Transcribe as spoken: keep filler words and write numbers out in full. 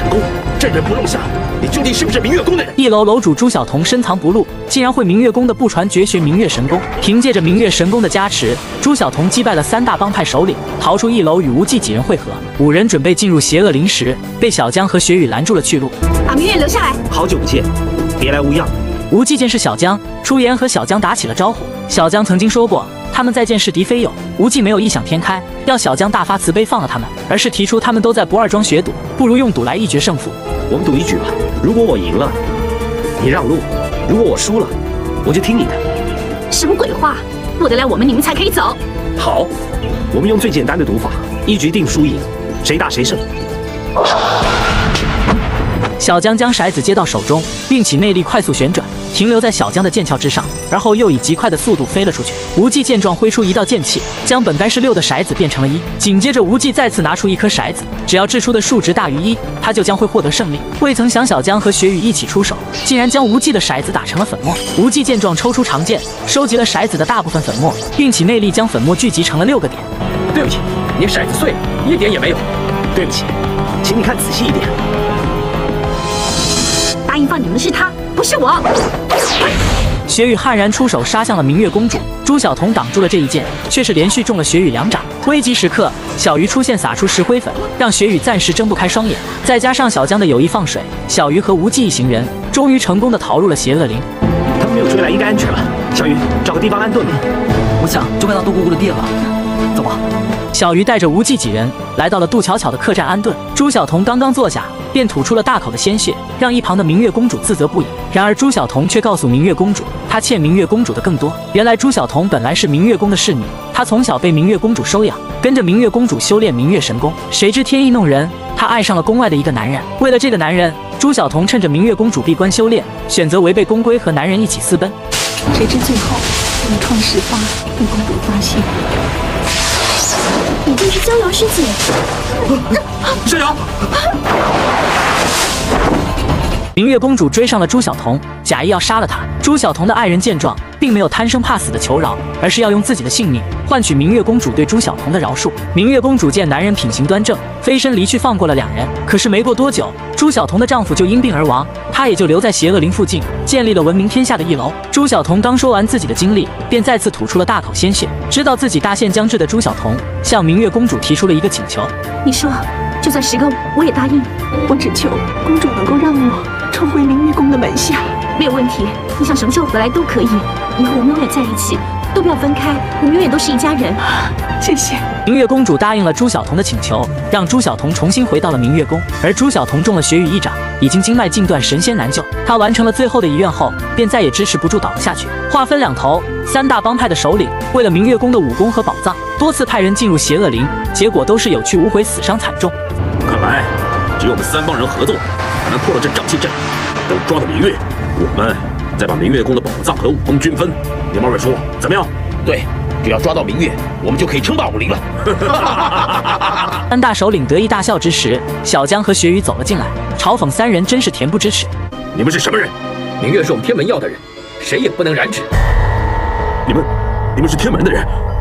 公，朕人不弄下，你究竟是不是明月宫的人？ 一楼楼主朱晓彤深藏不露，竟然会明月宫的不传绝学明月神功。凭借着明月神功的加持，朱晓彤击败了三大帮派首领，逃出一楼与无忌几人会合。五人准备进入邪恶林时，被小江和雪雨拦住了去路。 把明月留下来。 好久不见，别来无恙。 无忌见是小江，出言和小江打起了招呼。小江曾经说过，他们再见是敌非友。无忌没有异想天开，要小江大发慈悲放了他们，而是提出他们都在不二庄学赌，不如用赌来一决胜负。 我们赌一局吧，如果我赢了，你让路；如果我输了，我就听你的。 什么鬼话？过得来我们，你们才可以走。 好，我们用最简单的赌法，一局定输赢，谁大谁胜。 小江将骰子接到手中，运起内力快速旋转，停留在小江的剑鞘之上，而后又以极快的速度飞了出去。无忌见状，挥出一道剑气，将本该是六的骰子变成了一。紧接着，无忌再次拿出一颗骰子，只要掷出的数值大于一，他就将会获得胜利。未曾想，小江和雪雨一起出手，竟然将无忌的骰子打成了粉末。无忌见状，抽出长剑，收集了骰子的大部分粉末，运起内力将粉末聚集成了六个点。 对不起，你骰子碎了，一点也没有。 对不起，请你看仔细一点。 答应放你们的是他，不是我。 雪雨悍然出手，杀向了明月公主。朱晓彤挡住了这一剑，却是连续中了雪雨两掌。危急时刻，小鱼出现，撒出石灰粉，让雪雨暂时睁不开双眼。再加上小江的有意放水，小鱼和无忌一行人终于成功的逃入了邪恶林。 他们没有追来，应该安全了。小鱼，找个地方安顿吧。 我想就该到杜姑姑的店了。走吧。 小鱼带着无忌几人来到了杜巧巧的客栈安顿。朱晓彤刚刚坐下，便吐出了大口的鲜血，让一旁的明月公主自责不已。然而朱晓彤却告诉明月公主，她欠明月公主的更多。原来朱晓彤本来是明月宫的侍女，她从小被明月公主收养，跟着明月公主修炼明月神功。谁知天意弄人，她爱上了宫外的一个男人。为了这个男人，朱晓彤趁着明月公主闭关修炼，选择违背宫规和男人一起私奔。 谁知最后原创事发，被公主发现。 你就是逍遥师姐。 逍遥。 明月公主追上了朱晓彤，假意要杀了她。朱晓彤的爱人见状，并没有贪生怕死的求饶，而是要用自己的性命换取明月公主对朱晓彤的饶恕。明月公主见男人品行端正，飞身离去，放过了两人。可是没过多久，朱晓彤的丈夫就因病而亡，她也就留在邪恶林附近，建立了闻名天下的一楼。朱晓彤刚说完自己的经历，便再次吐出了大口鲜血。知道自己大限将至的朱晓彤，向明月公主提出了一个请求： 你说，就算十个我也答应。 我只求公主能够让我重回明月宫的门下。 没有问题，你想什么时候回来都可以。以后我们永远在一起，都不要分开，我们永远都是一家人。 谢谢。 明月公主答应了朱晓彤的请求，让朱晓彤重新回到了明月宫。而朱晓彤中了雪雨一掌，已经经脉尽断，神仙难救。她完成了最后的遗愿后，便再也支持不住，倒了下去。话分两头，三大帮派的首领为了明月宫的武功和宝藏，多次派人进入邪恶林，结果都是有去无回，死伤惨重。 看来只有我们三帮人合作，才能破了这瘴气阵。等抓到明月，我们再把明月宫的宝藏和武功均分。连毛瑞说怎么样？对，只要抓到明月，我们就可以称霸武林了。 三大首领得意大笑之时，小江和雪雨走了进来，嘲讽三人真是恬不知耻。 你们是什么人？ 明月是我们天门要的人，谁也不能染指。 你们，你们是天门的人？